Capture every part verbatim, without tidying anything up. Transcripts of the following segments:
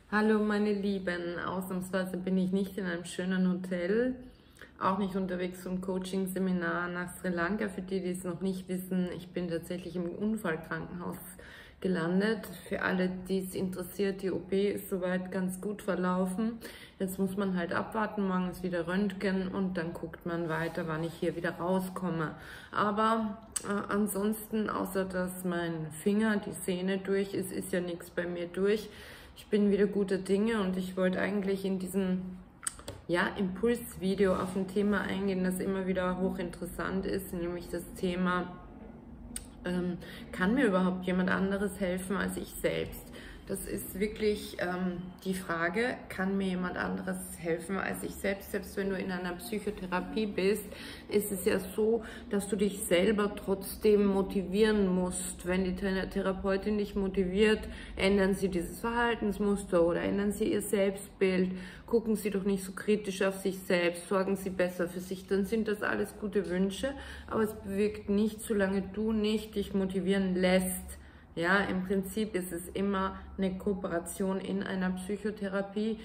Hallo meine Lieben, ausnahmsweise bin ich nicht in einem schönen Hotel, auch nicht unterwegs zum Coaching-Seminar nach Sri Lanka. Für die, die es noch nicht wissen, ich bin tatsächlich im Unfallkrankenhaus gelandet. Für alle, die es interessiert, die O P ist soweit ganz gut verlaufen. Jetzt muss man halt abwarten, morgen ist wieder Röntgen und dann guckt man weiter, wann ich hier wieder rauskomme. Aber äh, ansonsten, außer dass mein Finger, die Sehne durch ist, ist ja nichts bei mir durch. Ich bin wieder guter Dinge und ich wollte eigentlich in diesem ja, Impulsvideo auf ein Thema eingehen, das immer wieder hochinteressant ist, nämlich das Thema, ähm, kann mir überhaupt jemand anderes helfen als ich selbst? Das ist wirklich ähm, die Frage, kann mir jemand anderes helfen als ich selbst? Selbst wenn du in einer Psychotherapie bist, ist es ja so, dass du dich selber trotzdem motivieren musst. Wenn die Therapeutin dich motiviert, ändern sie dieses Verhaltensmuster oder ändern sie ihr Selbstbild, gucken sie doch nicht so kritisch auf sich selbst, sorgen sie besser für sich, dann sind das alles gute Wünsche, aber es bewirkt nichts, solange du nicht dich motivieren lässt. Ja, im Prinzip ist es immer eine Kooperation in einer Psychotherapie.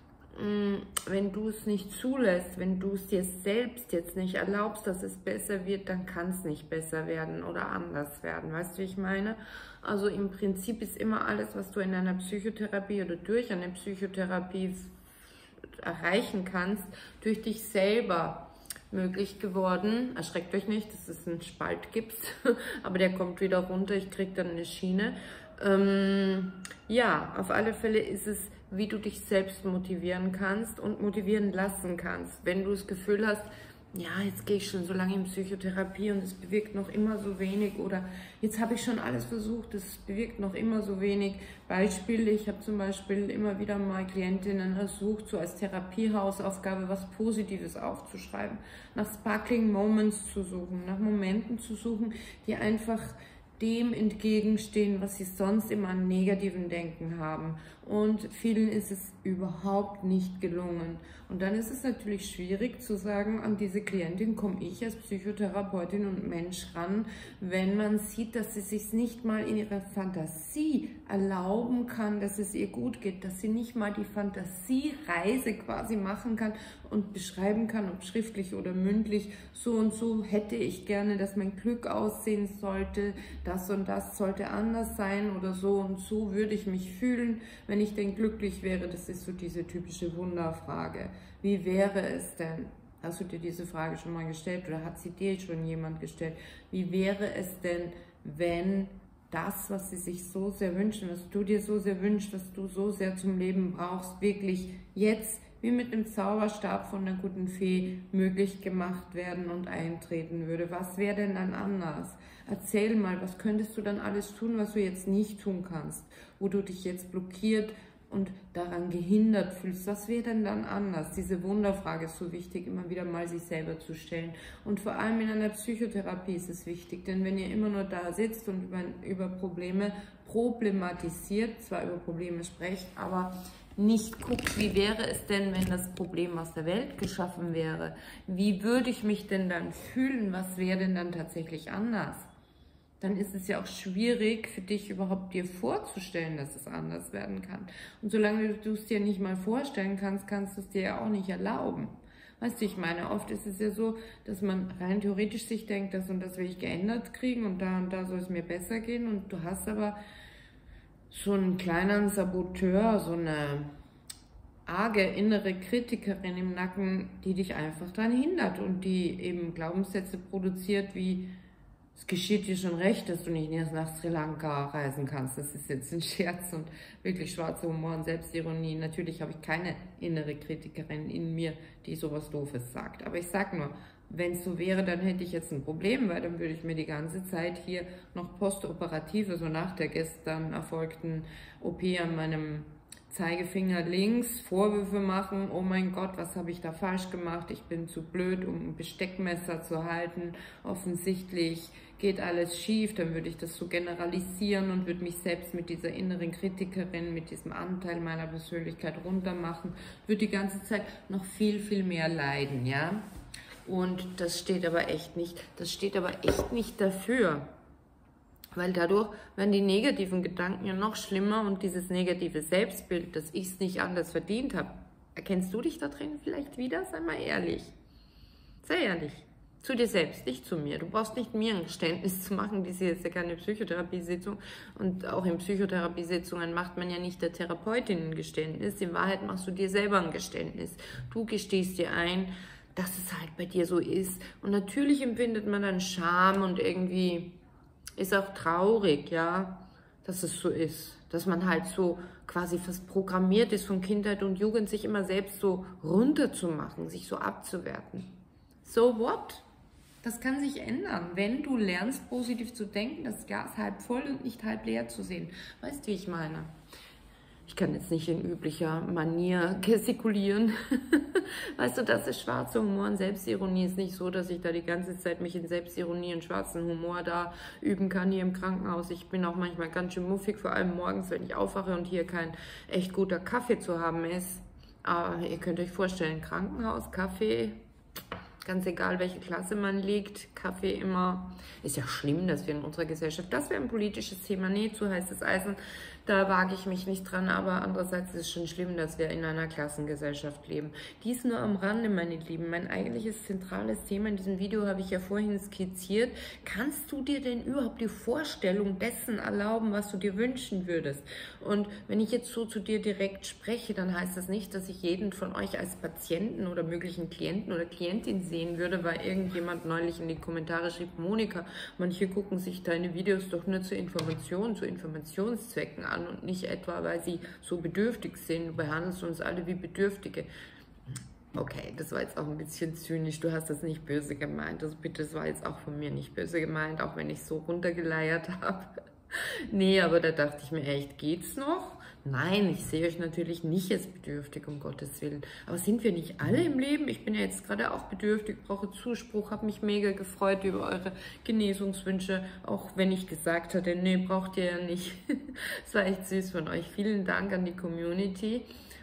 Wenn du es nicht zulässt, wenn du es dir selbst jetzt nicht erlaubst, dass es besser wird, dann kann es nicht besser werden oder anders werden. Weißt du, wie ich meine? Also im Prinzip ist immer alles, was du in einer Psychotherapie oder durch eine Psychotherapie erreichen kannst, durch dich selber möglich geworden. Erschreckt euch nicht, das ist ein Spaltgips, aber der kommt wieder runter, ich kriege dann eine Schiene. Ähm, ja, auf alle Fälle ist es, wie du dich selbst motivieren kannst und motivieren lassen kannst. Wenn du das Gefühl hast, ja, jetzt gehe ich schon so lange in Psychotherapie und es bewirkt noch immer so wenig oder jetzt habe ich schon alles versucht, es bewirkt noch immer so wenig. Beispiel, ich habe zum Beispiel immer wieder mal Klientinnen versucht, so als Therapiehausaufgabe was Positives aufzuschreiben, nach Sparkling Moments zu suchen, nach Momenten zu suchen, die einfach dem entgegenstehen, was sie sonst immer an negativen Denken haben. Und vielen ist es überhaupt nicht gelungen. Und dann ist es natürlich schwierig zu sagen, an diese Klientin komme ich als Psychotherapeutin und Mensch ran, wenn man sieht, dass sie sich nicht mal in ihrer Fantasie erlauben kann, dass es ihr gut geht, dass sie nicht mal die Fantasiereise quasi machen kann und beschreiben kann, ob schriftlich oder mündlich, so und so hätte ich gerne, dass mein Glück aussehen sollte, das und das sollte anders sein oder so und so würde ich mich fühlen, wenn ich denn glücklich wäre. Das ist so diese typische Wunderfrage. Wie wäre es denn? Hast du dir diese Frage schon mal gestellt oder hat sie dir schon jemand gestellt? Wie wäre es denn, wenn das, was sie sich so sehr wünschen, was du dir so sehr wünschst, was du so sehr zum Leben brauchst, wirklich jetzt wie mit dem Zauberstab von der guten Fee möglich gemacht werden und eintreten würde? Was wäre denn dann anders? Erzähl mal, was könntest du dann alles tun, was du jetzt nicht tun kannst, wo du dich jetzt blockiert und daran gehindert fühlst? Was wäre denn dann anders? Diese Wunderfrage ist so wichtig, immer wieder mal sich selber zu stellen. Und vor allem in einer Psychotherapie ist es wichtig, denn wenn ihr immer nur da sitzt und über, über Probleme problematisiert, zwar über Probleme sprecht, aber nicht guckt, wie wäre es denn, wenn das Problem aus der Welt geschaffen wäre? Wie würde ich mich denn dann fühlen? Was wäre denn dann tatsächlich anders? Dann ist es ja auch schwierig für dich überhaupt dir vorzustellen, dass es anders werden kann. Und solange du es dir nicht mal vorstellen kannst, kannst du es dir ja auch nicht erlauben. Weißt du, ich meine, oft ist es ja so, dass man rein theoretisch sich denkt, das und das will ich geändert kriegen und da und da soll es mir besser gehen und du hast aber so einen kleinen Saboteur, so eine arge innere Kritikerin im Nacken, die dich einfach daran hindert und die eben Glaubenssätze produziert wie: Es geschieht dir schon recht, dass du nicht erst nach Sri Lanka reisen kannst. Das ist jetzt ein Scherz und wirklich schwarzer Humor und Selbstironie. Natürlich habe ich keine innere Kritikerin in mir, die sowas Doofes sagt. Aber ich sage nur, wenn es so wäre, dann hätte ich jetzt ein Problem, weil dann würde ich mir die ganze Zeit hier noch postoperativ, also nach der gestern erfolgten O P an meinem Zeigefinger links Vorwürfe machen, oh mein Gott, was habe ich da falsch gemacht, ich bin zu blöd, um ein Besteckmesser zu halten, offensichtlich geht alles schief, dann würde ich das so generalisieren und würde mich selbst mit dieser inneren Kritikerin, mit diesem Anteil meiner Persönlichkeit runtermachen, würde die ganze Zeit noch viel, viel mehr leiden, ja. Und das steht aber echt nicht, das steht aber echt nicht dafür, Weil dadurch werden die negativen Gedanken ja noch schlimmer und dieses negative Selbstbild, dass ich es nicht anders verdient habe. Erkennst du dich da drin vielleicht wieder? Sei mal ehrlich. Sei ehrlich. Zu dir selbst, nicht zu mir. Du brauchst nicht mir ein Geständnis zu machen. Das hier ist ja keine Psychotherapiesitzung. Und auch in Psychotherapiesitzungen macht man ja nicht der Therapeutin ein Geständnis. In Wahrheit machst du dir selber ein Geständnis. Du gestehst dir ein, dass es halt bei dir so ist. Und natürlich empfindet man dann Scham und irgendwie ist auch traurig, ja, dass es so ist. Dass man halt so quasi fast programmiert ist von Kindheit und Jugend, sich immer selbst so runterzumachen, sich so abzuwerten. So what? Das kann sich ändern, wenn du lernst, positiv zu denken, das Glas halb voll und nicht halb leer zu sehen. Weißt du, wie ich meine? Ich kann jetzt nicht in üblicher Manier gestikulieren. Weißt du, das ist schwarzer Humor und Selbstironie. Ist nicht so, dass ich da die ganze Zeit mich in Selbstironie und schwarzen Humor da üben kann hier im Krankenhaus. Ich bin auch manchmal ganz schön muffig, vor allem morgens, wenn ich aufwache und hier kein echt guter Kaffee zu haben ist. Aber ihr könnt euch vorstellen, Krankenhaus, Kaffee, ganz egal, welche Klasse man liegt, Kaffee immer. Ist ja schlimm, dass wir in unserer Gesellschaft, das wäre ein politisches Thema, nee, zu heißes Eisen, da wage ich mich nicht dran, aber andererseits ist es schon schlimm, dass wir in einer Klassengesellschaft leben. Dies nur am Rande, meine Lieben. Mein eigentliches zentrales Thema in diesem Video habe ich ja vorhin skizziert. Kannst du dir denn überhaupt die Vorstellung dessen erlauben, was du dir wünschen würdest? Und wenn ich jetzt so zu dir direkt spreche, dann heißt das nicht, dass ich jeden von euch als Patienten oder möglichen Klienten oder Klientin sehen würde, weil irgendjemand neulich in die Kommentare schrieb, Monika, manche gucken sich deine Videos doch nur zur Information, zu Informationszwecken an und nicht etwa, weil sie so bedürftig sind. Du behandelst uns alle wie Bedürftige. Okay, das war jetzt auch ein bisschen zynisch. Du hast das nicht böse gemeint. Also bitte, das war jetzt auch von mir nicht böse gemeint, auch wenn ich so runtergeleiert habe. Nee, aber da dachte ich mir echt, geht's noch? Nein, ich sehe euch natürlich nicht als bedürftig, um Gottes Willen. Aber sind wir nicht alle im Leben? Ich bin ja jetzt gerade auch bedürftig, brauche Zuspruch, habe mich mega gefreut über eure Genesungswünsche, auch wenn ich gesagt hatte, nee, braucht ihr ja nicht. Das war echt süß von euch. Vielen Dank an die Community.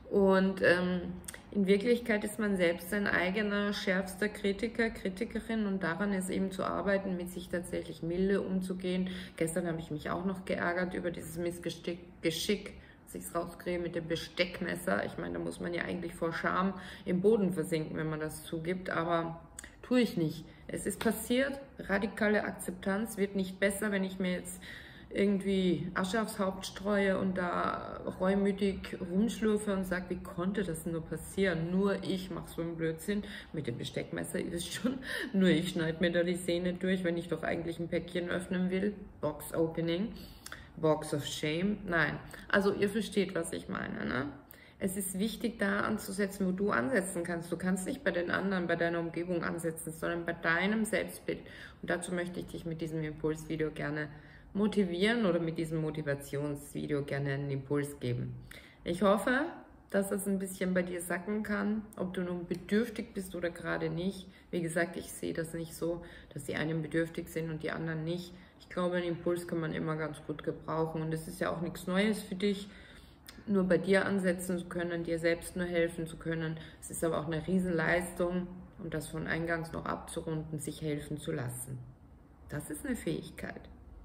Und ähm, in Wirklichkeit ist man selbst sein eigener schärfster Kritiker, Kritikerin und daran ist eben zu arbeiten, mit sich tatsächlich milde umzugehen. Gestern habe ich mich auch noch geärgert über dieses Missgeschick, Geschick, dass ich es rauskriege mit dem Besteckmesser. Ich meine, da muss man ja eigentlich vor Scham im Boden versinken, wenn man das zugibt, aber tue ich nicht. Es ist passiert, radikale Akzeptanz wird nicht besser, wenn ich mir jetzt irgendwie Asche aufs Haupt streue und da reumütig rumschlurfe und sage, wie konnte das nur passieren? Nur ich mache so einen Blödsinn. Mit dem Besteckmesser ist es schon. Nur ich schneide mir da die Sehne durch, wenn ich doch eigentlich ein Päckchen öffnen will. Box Opening. Box of Shame. Nein. Also ihr versteht, was ich meine, ne? Es ist wichtig, da anzusetzen, wo du ansetzen kannst. Du kannst nicht bei den anderen, bei deiner Umgebung ansetzen, sondern bei deinem Selbstbild. Und dazu möchte ich dich mit diesem Impulsvideo gerne motivieren oder mit diesem Motivationsvideo gerne einen Impuls geben. Ich hoffe, dass es ein bisschen bei dir sacken kann, ob du nun bedürftig bist oder gerade nicht. Wie gesagt, ich sehe das nicht so, dass die einen bedürftig sind und die anderen nicht. Ich glaube, einen Impuls kann man immer ganz gut gebrauchen und es ist ja auch nichts Neues für dich, nur bei dir ansetzen zu können, dir selbst nur helfen zu können. Es ist aber auch eine Riesenleistung, um das von eingangs noch abzurunden, sich helfen zu lassen. Das ist eine Fähigkeit.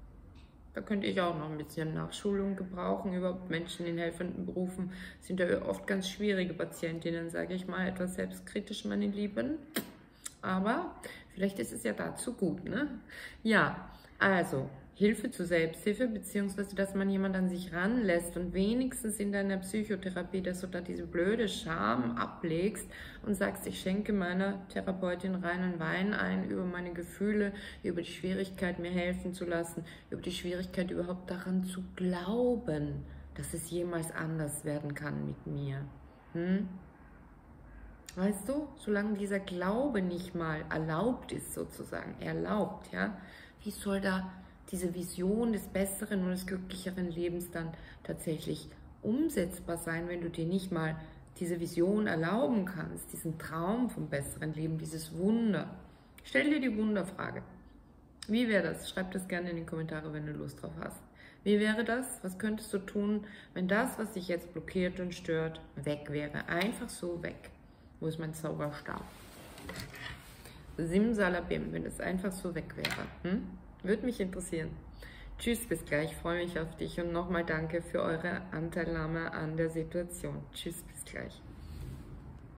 Da könnte ich auch noch ein bisschen Nachschulung gebrauchen. Überhaupt Menschen in helfenden Berufen sind ja oft ganz schwierige Patientinnen, sage ich mal, etwas selbstkritisch, meine Lieben. Aber vielleicht ist es ja dazu gut, ne? Ja, also Hilfe zur Selbsthilfe, beziehungsweise dass man jemand an sich ranlässt und wenigstens in deiner Psychotherapie, dass du da diese blöde Scham ablegst und sagst, ich schenke meiner Therapeutin reinen Wein ein über meine Gefühle, über die Schwierigkeit, mir helfen zu lassen, über die Schwierigkeit, überhaupt daran zu glauben, dass es jemals anders werden kann mit mir. Hm? Weißt du, solange dieser Glaube nicht mal erlaubt ist, sozusagen, erlaubt, ja, wie soll da diese Vision des besseren und des glücklicheren Lebens dann tatsächlich umsetzbar sein, wenn du dir nicht mal diese Vision erlauben kannst, diesen Traum vom besseren Leben, dieses Wunder. Stell dir die Wunderfrage. Wie wäre das? Schreib das gerne in die Kommentare, wenn du Lust drauf hast. Wie wäre das? Was könntest du tun, wenn das, was dich jetzt blockiert und stört, weg wäre? Einfach so weg. Wo ist mein Zauberstab? Simsalabim, wenn es einfach so weg wäre. Hm? Würde mich interessieren. Tschüss, bis gleich, ich freue mich auf dich und nochmal danke für eure Anteilnahme an der Situation. Tschüss, bis gleich.